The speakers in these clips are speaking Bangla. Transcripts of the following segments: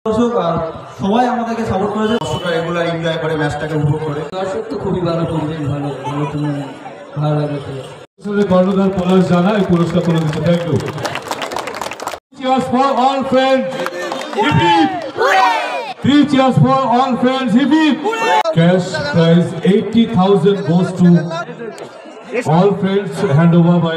দর্শক আর সবাই আমাদেরকে সাপোর্ট করেছে। দর্শকরা রেগুলার এনজয় করে ম্যাচটাকে উপভোগ করে। দর্শক তো খুবই ভালো করবেন, ভালো ভালো টুর্নামেন্ট, ভালো লাগছে। কর্ণধার পলাশ জানা এই পুরস্কার করে দিচ্ছে। Thank you. Cheers for all friends. Hip hip. 3 cheers for all friends. Hip hip. Cash prize 80,000 goes to all friends. Hand over by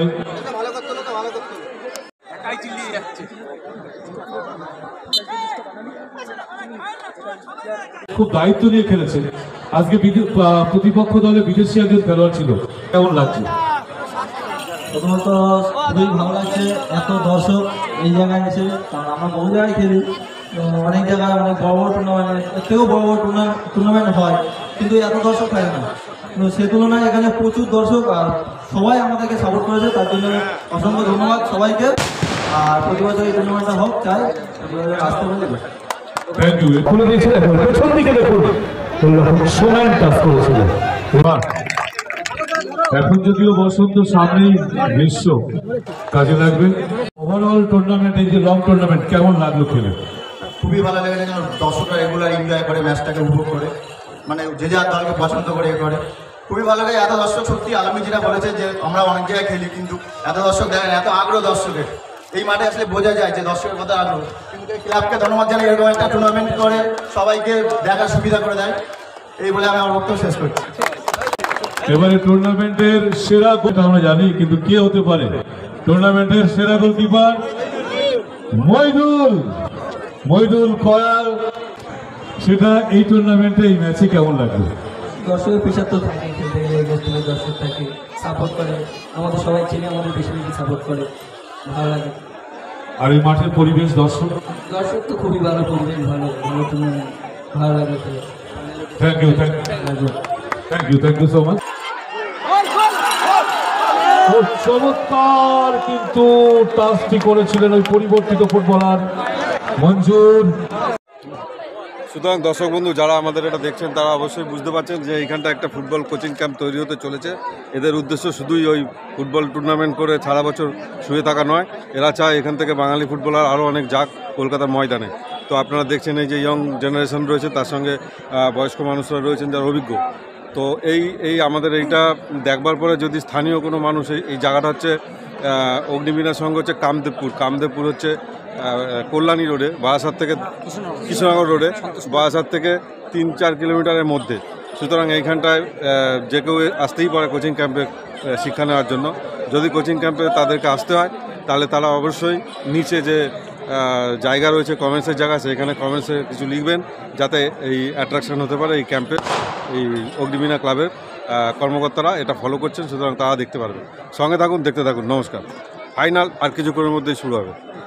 খুব দায়িত্ব নিয়ে খেলেছে আজকে। প্রতিপক্ষ দলে বিদেশি একজন খেলোয়াড় ছিল, কেমন লাগছে? প্রথমত খুবই ভালো লাগছে এত দর্শক এই জায়গায় এসে, কারণ আমরা বহু জায়গায় খেলি, অনেক জায়গায় অনেক বড় বড় টুর্নামেন্ট, এর থেকেও বড় বড় টুর্নামেন্ট হয়, কিন্তু এত দর্শক থাকে না। কিন্তু সে তুলনায় এখানে প্রচুর দর্শক আর সবাই আমাদেরকে সাপোর্ট করেছে, তার জন্য অসংখ্য ধন্যবাদ সবাইকে। আর প্রতি বছর এই টুর্নামেন্টটা হোক চাই, আসতে বলে। Thank you. খুলে দিয়েছিলেন পেছন দিকে দেখুন, সোনার টাচ করেছিলেন। এখন যদিও বসন্ত সামনেই, গ্রীষ্ম কাজে লাগবে। ওভারঅল টুর্নামেন্ট, এই যে লং টুর্নামেন্ট, কেমন লাগলো খেলে? খুবই ভালো লেগেছে, কারণ দর্শকরা রেগুলার এনজয় করে ম্যাচটাকে উপভোগ করে, মানে যে যার দলকে পছন্দ করে করে। খুবই ভালো লাগে এত দর্শক। সত্যি আলমগ যেটা বলেছে যে আমরা অনেক জায়গায় খেলি, কিন্তু এত দর্শক দেখেন, এত আগ্রহ দর্শকের এই মাঠে আসলে বোঝা যায় যে দর্শকের কথা আগ্রহ। কিন্তু এই ক্লাবকে ধন্যবাদ জানাই, এরকম একটা টুর্নামেন্ট করে সবাইকে দেখার সুবিধা করে দেয়। এই বলে আমি আমার বক্তব্য শেষ করছি। এবারে টুর্নামেন্টের সেরা গোল আমরা জানি, কিন্তু কে হতে পারে টুর্নামেন্টের সেরা গোলকিপার? মইদুল কয়াল। সেটা এই টুর্নামেন্টে, এই ম্যাচে কেমন লাগবে? দর্শকের পেশা তো থাকে, খেলতে গেলে দর্শক থাকে, সাপোর্ট করে, আমাদের সবাই চেনে, আমাদের বেশি বেশি সাপোর্ট করে, ভালো লাগে। আর এই মাঠের পরিবেশ, দর্শক তো খুবই ভালো করবেন, ভালো ভালো টুর্নামেন্ট, ভালো লাগছে। Thank you so much. চমৎকার কিন্তু টাচটি করেছিলেন ওই পরিবর্তিত ফুটবলার মঞ্জুর। সুতরাং দর্শক বন্ধু যারা আমাদের এটা দেখছেন তারা অবশ্যই বুঝতে পারছেন যে এইখানটা একটা ফুটবল কোচিং ক্যাম্প তৈরি হতে চলেছে। এদের উদ্দেশ্য শুধুই ওই ফুটবল টুর্নামেন্ট করে সারা বছর শুয়ে থাকা নয়, এরা চায় এখান থেকে বাঙালি ফুটবলার আরও অনেক যাক কলকাতার ময়দানে। তো আপনারা দেখছেন এই যে ইয়ং জেনারেশন রয়েছে, তার সঙ্গে বয়স্ক মানুষরা রয়েছেন যারা অভিজ্ঞ। তো এই আমাদের এইটা দেখবার পরে যদি স্থানীয় কোনো মানুষ, এই জায়গাটা হচ্ছে অগ্নিবীণা সংঘ হচ্ছে কামদেবপুর হচ্ছে কল্যাণী রোডে, বারাসাত থেকে কৃষ্ণনগর রোডে, বারাসাত থেকে 3-4 কিলোমিটারের মধ্যে। সুতরাং এইখানটায় যে কেউ আসতেই পারে কোচিং ক্যাম্পে শিক্ষা নেওয়ার জন্য। যদি কোচিং ক্যাম্পে তাদেরকে আসতে হয় তাহলে তারা অবশ্যই নিচে যে জায়গা রয়েছে, কমেন্টসের জায়গা, সেখানে কমেন্টসে কিছু লিখবেন যাতে এই অ্যাট্রাকশন হতে পারে এই ক্যাম্পে। এই অগ্নিবীণা ক্লাবের কর্মকর্তারা এটা ফলো করছেন, সুতরাং তারা দেখতে পারবেন। সঙ্গে থাকুন, দেখতে থাকুন। নমস্কার। ফাইনাল আর কিছুক্ষণের মধ্যেই শুরু হবে।